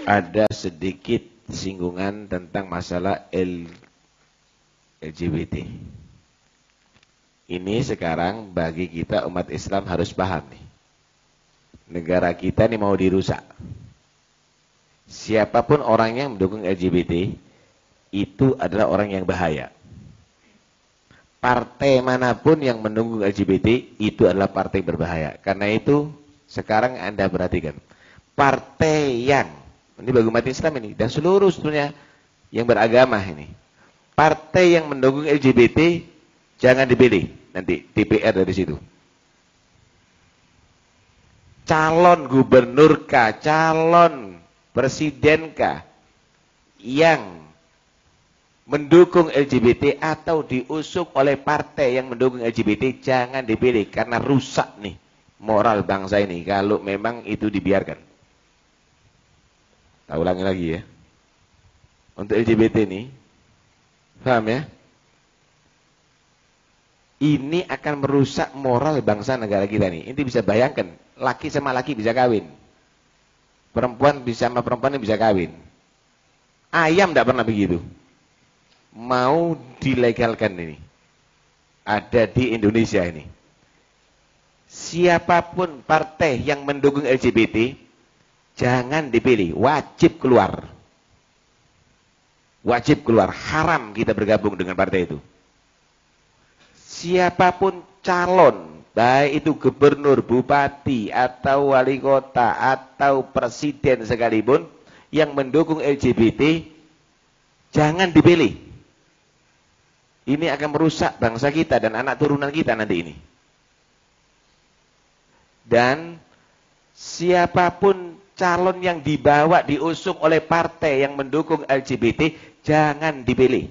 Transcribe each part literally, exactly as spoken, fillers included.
ada sedikit singgungan tentang masalah L G B T. Ini sekarang bagi kita umat Islam harus paham nih. Negara kita ini mau dirusak. Siapapun orang yang mendukung L G B T itu adalah orang yang bahaya. Partai manapun yang mendukung L G B T itu adalah partai berbahaya. Karena itu sekarang Anda perhatikan. Partai yang, ini bagi umat Islam ini, dan seluruh sebenarnya yang beragama ini. Partai yang mendukung L G B T jangan dipilih nanti D P R dari situ. Calon gubernur kah, calon presiden kah yang mendukung L G B T atau diusung oleh partai yang mendukung L G B T jangan dipilih karena rusak nih moral bangsa ini kalau memang itu dibiarkan. Saya ulangi lagi ya. Untuk L G B T nih, paham ya? Ini akan merusak moral bangsa negara kita nih. Ini bisa bayangkan, laki sama laki bisa kawin. Perempuan bisa sama perempuan bisa kawin. Ayam tidak pernah begitu. Mau dilegalkan ini. Ada di Indonesia ini. Siapapun partai yang mendukung L G B T, jangan dipilih. Wajib keluar. Wajib keluar. Haram kita bergabung dengan partai itu. Siapapun calon, baik itu gubernur, bupati, atau wali kota, atau presiden sekalipun, yang mendukung L G B T, jangan dipilih. Ini akan merusak bangsa kita dan anak turunan kita nanti ini. Dan siapapun calon yang dibawa, diusung oleh partai yang mendukung L G B T, jangan dipilih.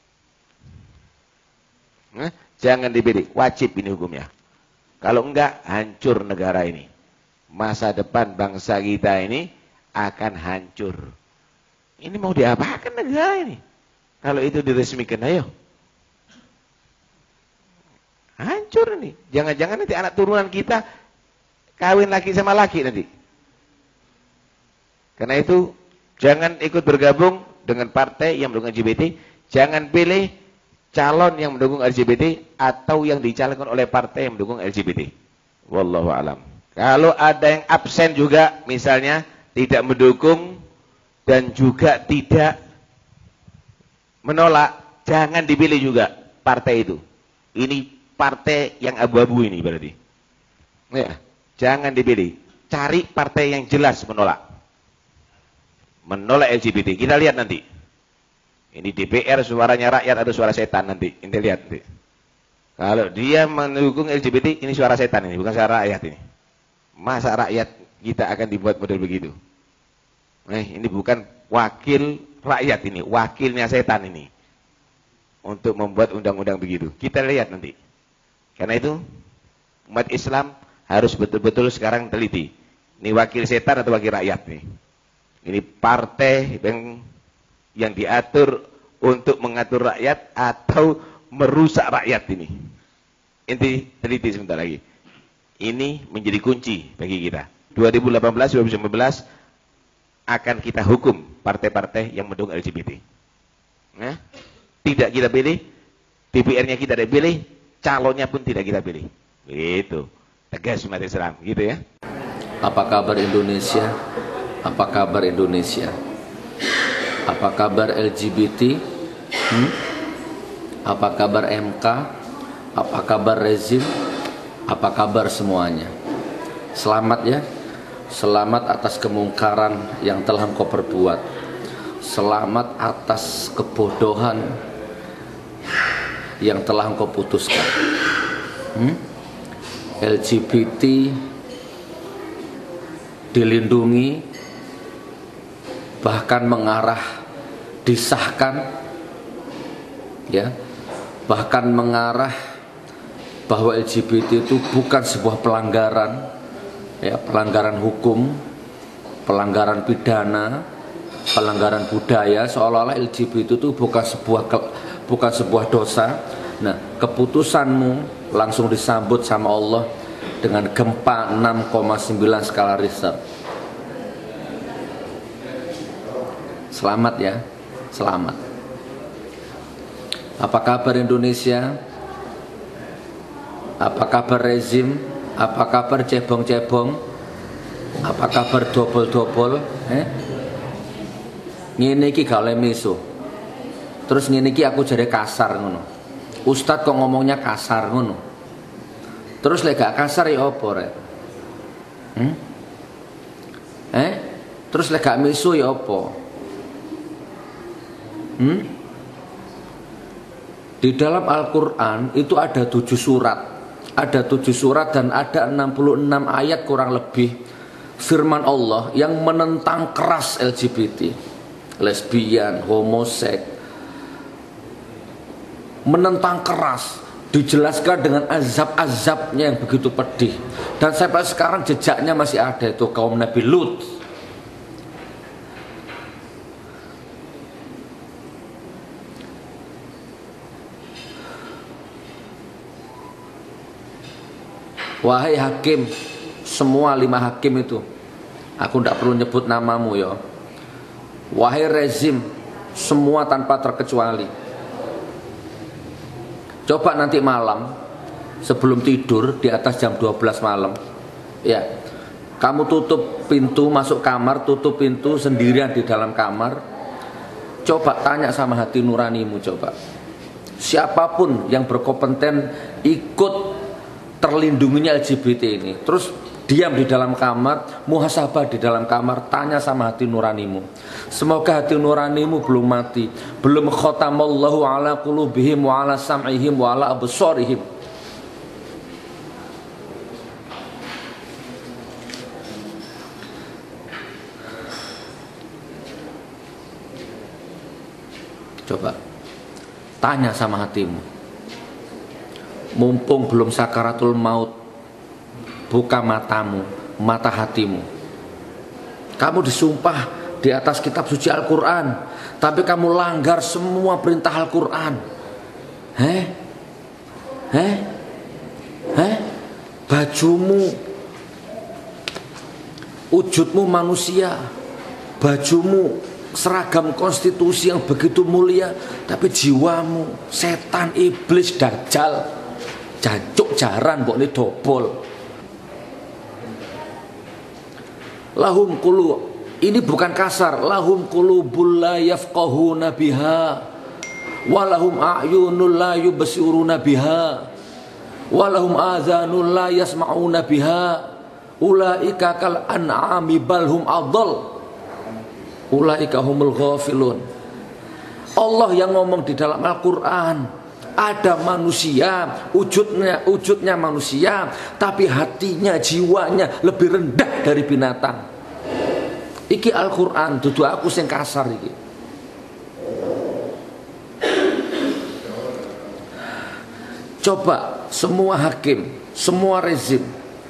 Nah, jangan dipilih, wajib ini hukumnya. Kalau enggak, hancur negara ini. Masa depan bangsa kita ini akan hancur. Ini mau diapakan negara ini? Kalau itu diresmikan, ayo. Hancur ini. Jangan-jangan nanti anak turunan kita kawin laki sama laki nanti. Karena itu, jangan ikut bergabung dengan partai yang mendukung L G B T. Jangan pilih calon yang mendukung L G B T atau yang dicalonkan oleh partai yang mendukung L G B T. Wallahu alam. Kalau ada yang absen juga, misalnya tidak mendukung dan juga tidak menolak, jangan dipilih juga partai itu. Ini partai yang abu-abu ini berarti. Ya, jangan dipilih. Cari partai yang jelas menolak. Menolak L G B T. Kita lihat nanti. Ini D P R suaranya rakyat atau suara setan nanti. Ini lihat nanti. Kalau dia mendukung L G B T, ini suara setan ini, bukan suara rakyat ini. Masa rakyat kita akan dibuat model begitu? Eh, ini bukan wakil rakyat ini, wakilnya setan ini. Untuk membuat undang-undang begitu. Kita lihat nanti. Karena itu, umat Islam harus betul-betul sekarang teliti. Ini wakil setan atau wakil rakyat nih. Ini partai yang yang diatur untuk mengatur rakyat atau merusak rakyat ini. Inti teliti sebentar lagi. Ini menjadi kunci bagi kita. dua ribu delapan belas dua ribu sembilan belas akan kita hukum partai-partai yang mendukung L G B T. Nah, tidak kita pilih, D P R-nya kita tidak pilih, calonnya pun tidak kita pilih. Begitu. Tegas umat Islam, gitu ya. Apa kabar Indonesia? Apa kabar Indonesia? Apa kabar L G B T? Hmm? Apa kabar M K? Apa kabar rezim? Apa kabar semuanya? Selamat ya. Selamat atas kemungkaran yang telah engkau perbuat. Selamat atas kebodohan yang telah engkau putuskan. Hmm? L G B T dilindungi, bahkan mengarah disahkan, ya, bahkan mengarah bahwa L G B T itu bukan sebuah pelanggaran, ya, pelanggaran hukum, pelanggaran pidana, pelanggaran budaya, seolah-olah L G B T itu bukan sebuah bukan sebuah dosa. Nah, keputusanmu langsung disambut sama Allah dengan gempa enam koma sembilan skala Richter. Selamat ya, selamat. Apa kabar Indonesia? Apa kabar rezim? Apa kabar cebong-cebong? Apa kabar dobol-dobol? Eh? Ngene iki gak oleh miso. Terus ngene iki aku jare kasar ngono. Ustadz kok ngomongnya kasar ngono. Terus lek gak kasar ya apa rek? Hmm? Eh? Terus lek gak miso ya apa? Hmm? Di dalam Al-Quran itu ada tujuh surat. Ada tujuh surat dan ada enam puluh enam ayat kurang lebih firman Allah yang menentang keras L G B T, lesbian, homoseks, menentang keras, dijelaskan dengan azab-azabnya yang begitu pedih. Dan sampai sekarang jejaknya masih ada, itu kaum Nabi Lut. Wahai hakim, semua lima hakim itu, aku tidak perlu nyebut namamu ya. Wahai rezim, semua tanpa terkecuali. Coba nanti malam sebelum tidur di atas jam dua belas malam, ya, kamu tutup pintu masuk kamar, tutup pintu sendirian di dalam kamar. Coba tanya sama hati nuranimu, coba. Siapapun yang berkompeten ikut terlindunginya L G B T ini, terus diam di dalam kamar, muhasabah di dalam kamar, tanya sama hati nuranimu. Semoga hati nuranimu belum mati, belum khatamallahu ala qulubihim wa ala sam'ihim wa ala absarihim. Coba tanya sama hatimu. Mumpung belum sakaratul maut, buka matamu, mata hatimu. Kamu disumpah di atas kitab suci Al-Quran, tapi kamu langgar semua perintah Al-Quran. Heh? Heh? Heh? Bajumu, wujudmu manusia, bajumu seragam konstitusi yang begitu mulia, tapi jiwamu setan, iblis, dajjal, jancuk, jaran, mbok ini dobol. Lahum qulub, ini bukan kasar. Lahum qulubul la yafqahuna biha, walahum a'yunul la yubsiruna biha, walahum adhanul la yasma'una biha, ulaika kal an'ami balhum adall, ulaika humul ghafilun. Allah yang ngomong di dalam Al-Quran, ada manusia, wujudnya wujudnya manusia, tapi hatinya, jiwanya lebih rendah dari binatang. Iki Al-Quran, dudu aku sing kasar iki. Coba semua hakim, semua rezim,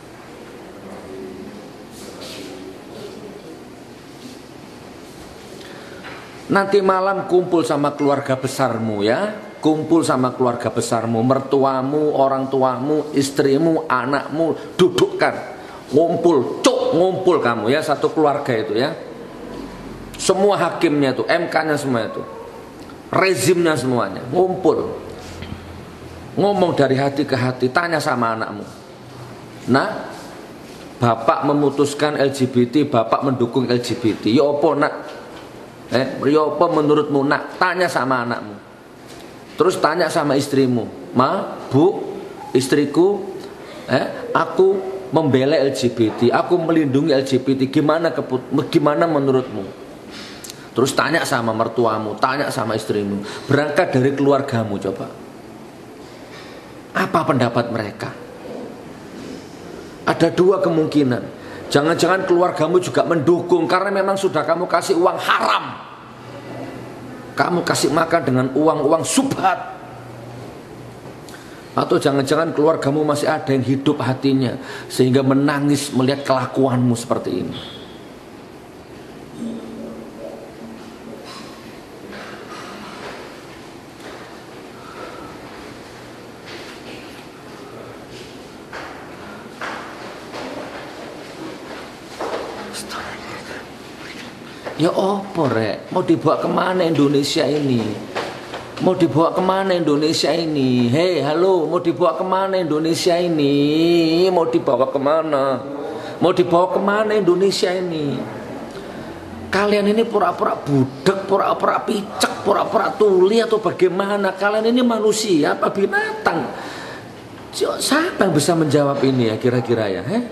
nanti malam kumpul sama keluarga besarmu ya. Kumpul sama keluarga besarmu, mertuamu, orang tuamu, istrimu, anakmu, dudukkan, ngumpul, cuk, ngumpul kamu ya, satu keluarga itu ya. Semua hakimnya itu, M K-nya semua itu, rezimnya semuanya, ngumpul. Ngomong dari hati ke hati, tanya sama anakmu. Nah, bapak memutuskan L G B T, bapak mendukung L G B T. Ya apa nak? Eh, ya apa menurutmu nak? Tanya sama anakmu. Terus tanya sama istrimu, ma, bu, istriku, eh, aku membela L G B T, aku melindungi L G B T, gimana keput, gimana menurutmu? Terus tanya sama mertuamu, tanya sama istrimu, berangkat dari keluargamu coba. Apa pendapat mereka? Ada dua kemungkinan. Jangan-jangan keluargamu juga mendukung karena memang sudah kamu kasih uang haram. Kamu kasih makan dengan uang-uang subhat. Atau jangan-jangan keluargamu masih ada yang hidup hatinya sehingga menangis melihat kelakuanmu seperti ini. Ya opo rek, mau dibawa kemana Indonesia ini? Mau dibawa kemana Indonesia ini? Hei halo, mau dibawa kemana Indonesia ini? Mau dibawa kemana? Mau dibawa kemana Indonesia ini? Kalian ini pura-pura budak, pura-pura picek, pura-pura tuli atau bagaimana? Kalian ini manusia apa binatang? Siapa yang bisa menjawab ini ya kira-kira ya? Heh?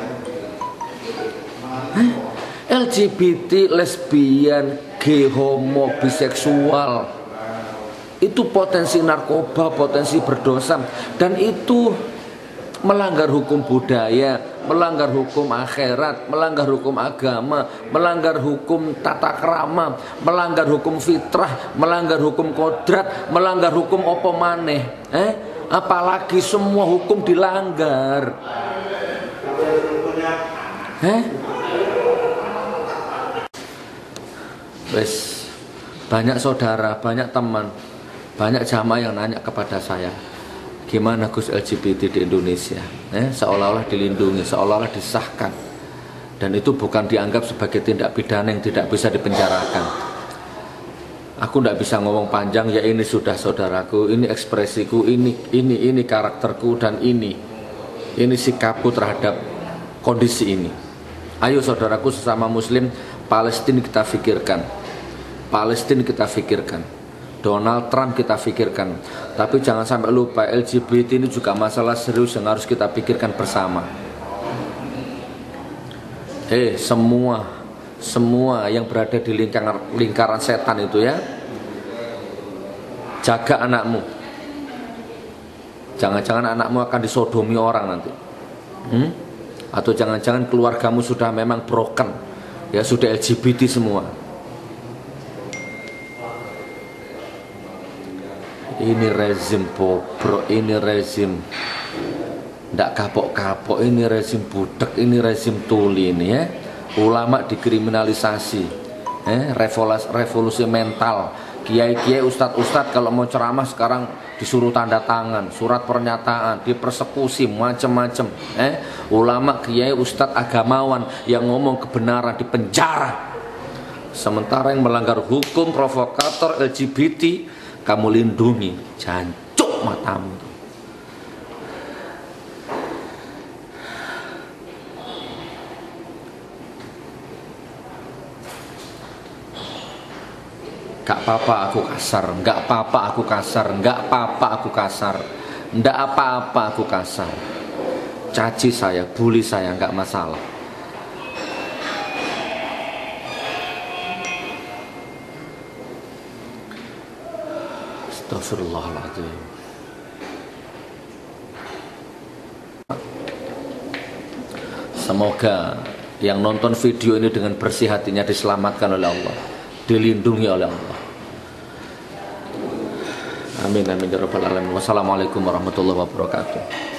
Heh? L G B T, lesbian, gay, homo, biseksual itu potensi narkoba, potensi berdosa, dan itu melanggar hukum budaya, melanggar hukum akhirat, melanggar hukum agama, melanggar hukum tata krama, melanggar hukum fitrah, melanggar hukum kodrat, melanggar hukum opo maneh. Eh? Apalagi semua hukum dilanggar. Eh? Wes, banyak saudara, banyak teman, banyak jamaah yang nanya kepada saya, gimana Gus L G B T di Indonesia? Eh, seolah-olah dilindungi, seolah-olah disahkan, dan itu bukan dianggap sebagai tindak pidana yang tidak bisa dipenjarakan. Aku tidak bisa ngomong panjang, ya ini sudah saudaraku, ini ekspresiku, ini ini ini karakterku, dan ini ini sikapku terhadap kondisi ini. Ayo saudaraku sesama Muslim, Palestina kita pikirkan, Palestina kita pikirkan, Donald Trump kita pikirkan. Tapi jangan sampai lupa, L G B T ini juga masalah serius yang harus kita pikirkan bersama. Eh semua semua yang berada di lingkaran, lingkaran setan itu ya, jaga anakmu. Jangan-jangan anakmu akan disodomi orang nanti, hmm? Atau jangan-jangan keluargamu sudah memang broken, ya sudah L G B T semua. Ini rezim bobrok, ini rezim ndak kapok-kapok, ini rezim budak, ini rezim tuli ini ya. Ulama dikriminalisasi, eh, revolusi, revolusi mental. Kiai-kiai, ustadz-ustadz kalau mau ceramah sekarang disuruh tanda tangan, surat pernyataan, dipersekusi macam-macam. Eh, ulama, kiai, ustadz, agamawan yang ngomong kebenaran dipenjara. Sementara yang melanggar hukum, provokator, L G B T kamu lindungi, jancuk matamu. Gak apa-apa aku kasar, gak apa-apa aku kasar, gak apa-apa aku kasar, ndak apa-apa aku kasar. Caci saya, bully saya, gak masalah. Astagfirullahaladzim. Semoga yang nonton video ini dengan bersih hatinya diselamatkan oleh Allah, dilindungi oleh Allah. Amin amin ya rabbal alamin. Wassalamualaikum warahmatullahi wabarakatuh.